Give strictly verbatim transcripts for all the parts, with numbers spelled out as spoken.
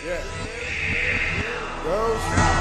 Yeah. Goes.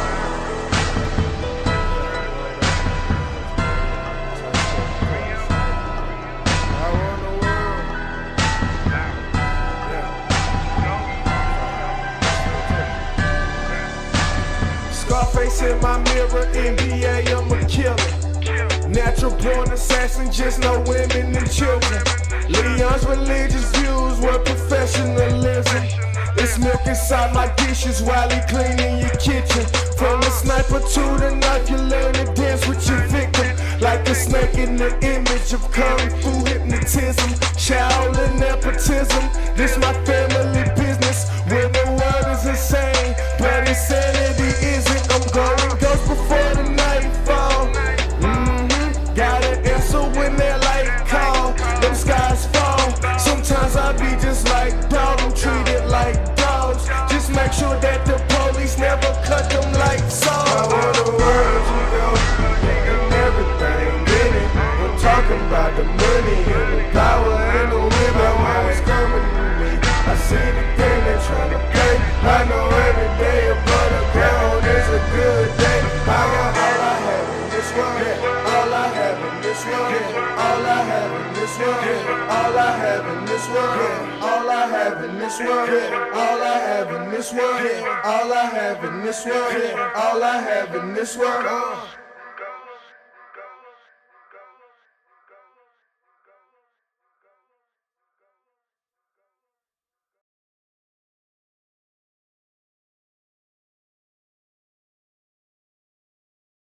Scarface in my mirror, N B A, I'm a killer. Natural born assassin, just no women and children. Leon's religious views were professionalism. It's milk inside my dishes while he cleaning your kitchen. From the sniper to the knife, you learn to dance with your victim. Like a snake in the image of kung fu hypnotism. Shaolin nepotism, this my family business. When the world is insane, but insanity isn't. I'm going ghost before the nightfall. Mm-hmm. Gotta answer when that light call. Them skies fall. Sometimes I be just like dog. I'm treated like dogs. Just make sure that the police never cut them lights off. I want the world to go and everything in it. I'm talking about the money and the power and the women. Always coming to me. I see the game they're trying to play. I know every day above the ground is a good day. I got all I have in this world. All I have in this world. All I have in this world. All I have in this world. All I have in this world. All I have in this world. All I have in this world. All I have in this world.